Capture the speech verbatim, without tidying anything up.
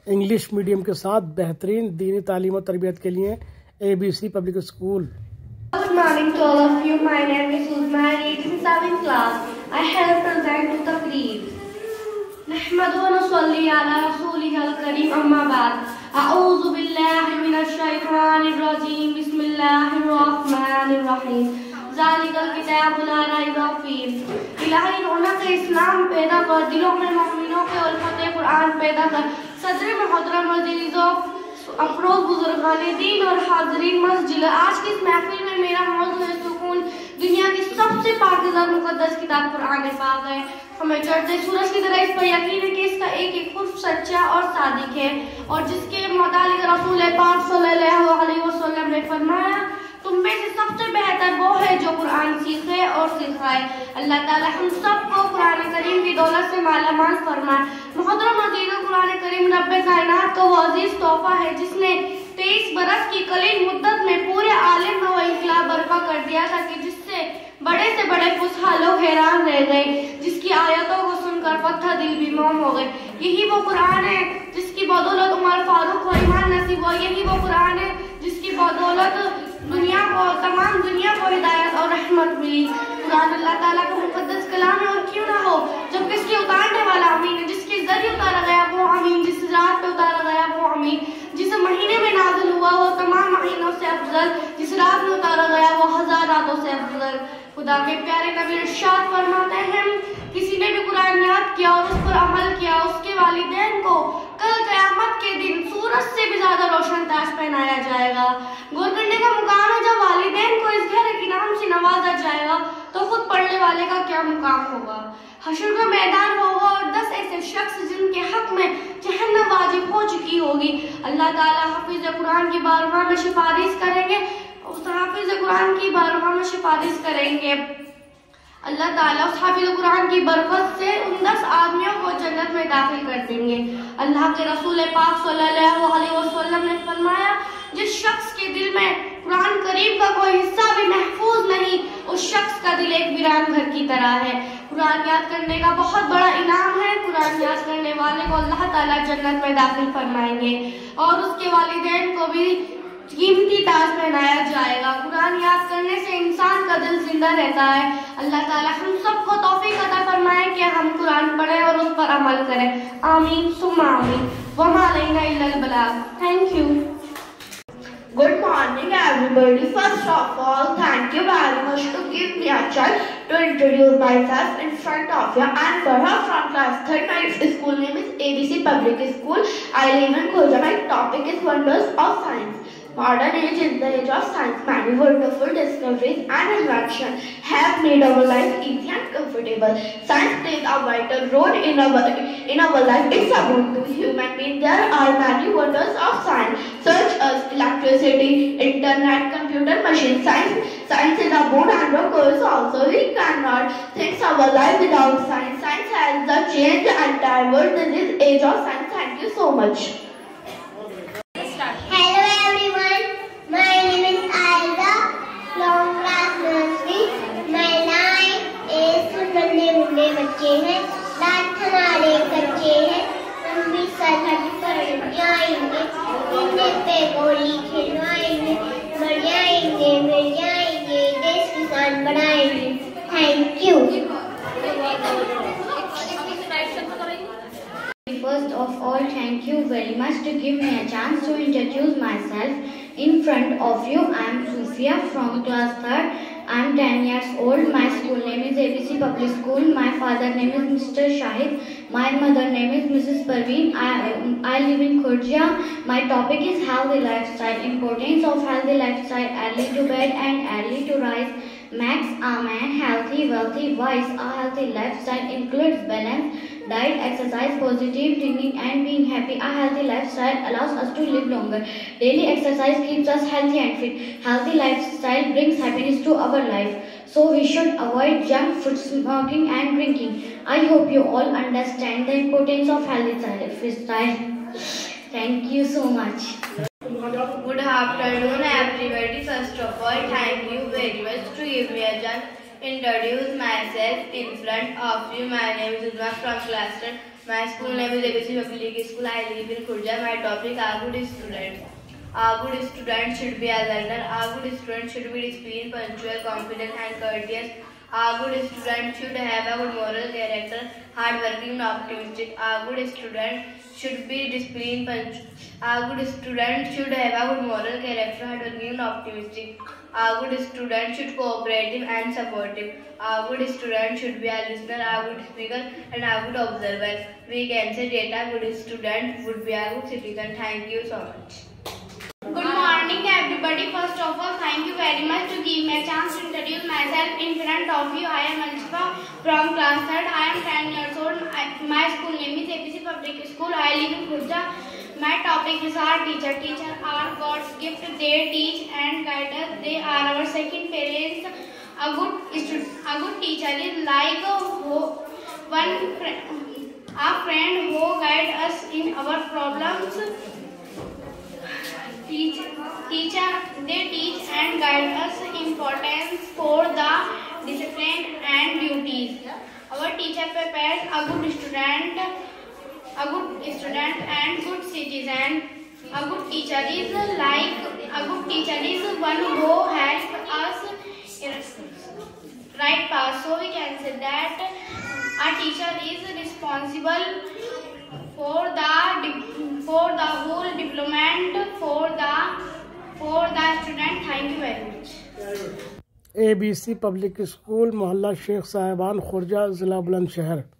English medium کے ساتھ بہترین دینی تعلیم و تربیت کے لیے A B C public school. Good morning to all of you. My name is Uzma. I read in seventh class. I have present to Taqreer. نحمد ونصلي على رسوله الكريم أما بعد. أعوذ بالله من الشيطان الرجيم. بسم الله الرحمن الرحيم. ذالک الکتاب لا ریب فیہ. الہی رونق اسلام پیدا کر، دلوں میں مومنوں کے الفت قرآن پیدا کر. صدر محترم عزیز و افروز بزرگان دین اور حاضرین مسجد، آج کی اس محفل میں میرا موضوع سکون دنیا کی سب سے پاکیزہ اور مقدس کتاب قرآن پاک ہے. ہمیں چڑھتے سورج کی طرح اس پر یقین ہے کہ اس کا ایک ایک حرف سچا اور صادق ہے، اور جس کے متعلق رسول پاک صلی اللہ علیہ وسلم نے فرمایا تم میں سے سب سے بہتر وہ ہے جو قرآن سیکھے اور سکھائے. اللہ تعالی ہم سب کو قرآن کریم کی دولت سے مالا مال فرمائے. محترم عزیز، قرآن کریم رب کائنات کا وہ عزیز تحفہ ہے جس نے تیئیس برس کی قلیل مدت میں پورے عالم میں وہ انقلاب برپا کر دیا تھا کہ جس سے بڑے سے بڑے فصحا لوگ حیران رہ گئے، جس کی آیتوں کو سن کر پتھر دل بھی موم ہو گئے. یہی وہ قرآن ہے جس کی بدولت عمر فاروق کو ایمان نصیب ہوا. یہی وہ قرآن ہے جس کی بدولت دنیا کو تمام دنیا کو ہدایت اور رحمت ملی. قرآن اللہ تعالیٰ کا مقدس کلام ہے، اور کیوں نہ ہو جب کس کے اتارنے والا امین ہے، جس کے ذریعے اتارا گیا وہ امین، جس رات پہ اتارا گیا وہ امین، جس مہینے میں نازل ہوا وہ تمام مہینوں سے افضل، جس رات میں اتارا گیا وہ ہزار راتوں سے افضل. خدا کے پیارے نبی ارشاد فرماتے ہیں کسی نے بھی قرآن یاد کیا اور اس پر عمل کیا، اس کے والدین کو کل قیامت کے دن سورج سے بھی زیادہ روشن تاج پہنایا جائے گا. غور کرنے کا مقام ہے جب والدین کو اس گھر کے نام سے نوازا جائے گا تو خود پڑھنے والے کا کیا مقام ہوگا. حشر کا میدان ہوگا اور دس ایسے شخص جن کے حق میں جہنم واجب ہو چکی ہوگی. اللہ تعالیٰ حافظ قرآن کی بارگاہ میں سفارش کریں گے، اس حافظ قرآن کی بارگاہ میں سفارش کریں گے. اللہ تعالیٰ اس حافظ قرآن کی برکت سے ان دس آدمیوں کو جنت میں داخل کر دیں گے. اللہ کے رسول پاک صلی اللہ علیہ وسلم نے فرمایا جس شخص کے دل میں قرآن کریم کا کوئی حصہ بھی محفوظ نہیں، اس شخص کا دل ایک ویران گھر کی طرح ہے. قرآن یاد کرنے کا بہت بڑا انعام ہے. قرآن یاد کرنے والے کو اللہ تعالیٰ جنت میں داخل فرمائیں گے اور اس کے والدین کو بھی قیمتی تاج پہنایا جائے گا. قرآن یاد کرنے سے انسان کا دل زندہ رہتا ہے. اللہ تعالیٰ ہم سب کو توفیق عطا فرمائے کہ ہم قرآن پڑھیں اور اس پر عمل کریں. آمین ثم آمین. وما علینا الا البلاغ. Thank you. Good morning everybody. First of all, thank you very much to give me a chance to introduce myself in front of you. I am Farha from class third. My school name is A B C Public School. I live in Khurja. My topic is wonders of science. Modern age is the age of science. Many wonderful discoveries and inventions have made our life easy and comfortable. Science plays a vital role in our in our life. It's about to human beings. There are many wonders of science, such as electricity, internet, computer, machine. Science, science is a boon and a curse also. We cannot think our life without science. Science has the changed the entire world in this age of science. Thank you so much. بچے ہیں رات ہمارے کچے ہیں، ہم بھی سرحد پر جائیں گے، انہیں پہ گولی کھلوائیں گے، مر جائیں گے مر جائیں گے، دیش کسان بنائیں گے. Thank you. First of all, thank you very much to give me a chance to introduce myself in front of you. I am Sufia from class third. I am ten years old. My school name is A B C Public School. My father name is Mister Shahid. My mother name is Missus Parveen. I, I live in Khurja. My topic is healthy lifestyle. Importance of healthy lifestyle: early to bed and early to rise makes a man healthy, wealthy, wise. A healthy lifestyle includes balance diet, exercise, positive thinking and being happy. A healthy lifestyle allows us to live longer. Daily exercise keeps us healthy and fit. Healthy lifestyle brings happiness to our life. So we should avoid junk food, smoking and drinking. I hope you all understand the importance of healthy lifestyle. Thank you so much. Good afternoon everybody. First of all, thank you very much to give me a chance introduce myself in front of you. My name is Uzma from class ten. My school name is A B C Public School. I live in Khurja. My topic are good students. A good student should be a learner. A good student should be disciplined, punctual, confident, and courteous. A good student should have a good moral character, hardworking, and optimistic. A good student should be disciplined, punctual. A good student should have a good moral character, hardworking, and optimistic. A good student should be cooperative and supportive. A good student should be a listener, a good speaker, and a good observer. We can say that a good student would be a good citizen. Thank you so much. Good morning everybody. First of all, thank you very much to give me a chance to introduce myself in front of you. I am Anshifa from class third. I am ten years old. I, my school name is A B C Public School. I live in Khurja. My topic is our teacher. Teacher are God's gift. They teach and guide us. They are our second parents. A good student, a good teacher is like a who, one friend, a friend who guides us in our problems. Teach, teacher, they teach and guide us importance for the discipline and duties. Our teacher prepares a good student, a good student and good citizen. A good teacher is like a good teacher is one who helps us in right path. So we can say that a teacher is responsible for the for the whole development for the for the student. Thank you very much. A B C public school محلہ شیخ صاحبان خرجہ ضلع بلند شہر.